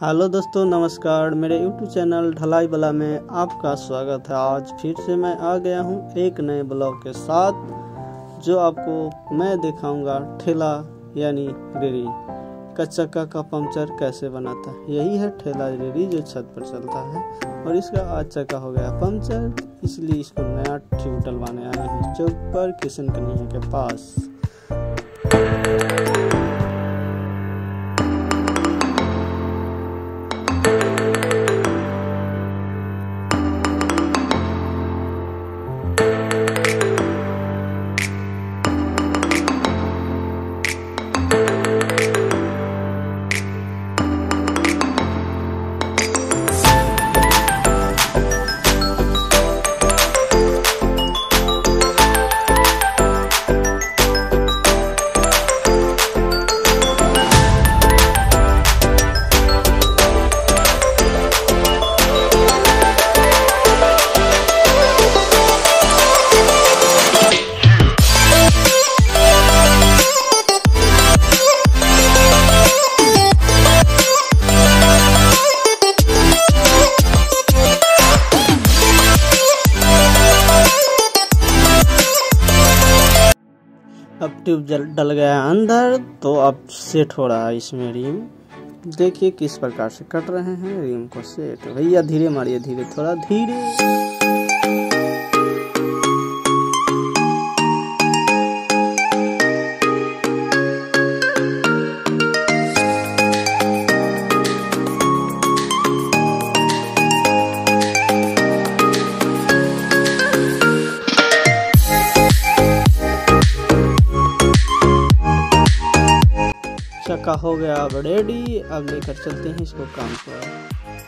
Hello दोस्तों, नमस्कार। मेरे यूट्यूब चैनल ढलाई वाला में आपका स्वागत है। आज फिर से मैं आ गया हूँ एक नए ब्लॉग के साथ, जो आपको मैं दिखाऊंगा ठेला यानी रेड़ी का चक्का का पंक्चर कैसे बनाता है। यही है ठेला रेड़ी जो छत पर चलता है, और इसका आज चक्का हो गया पंक्चर, इसलिए इसको नया ट्यूब डलवाने आए हैं चौक पर किशन कन्हैया के पास। अब ट्यूब डल गया अंदर, तो अब सेट हो रहा है इसमें रिम। देखिए किस प्रकार से कट रहे हैं रिम को सेट। भैया धीरे मारिए, धीरे, थोड़ा धीरे। चक्का हो गया अब रेडी। अब लेकर चलते हैं इसको काम पर।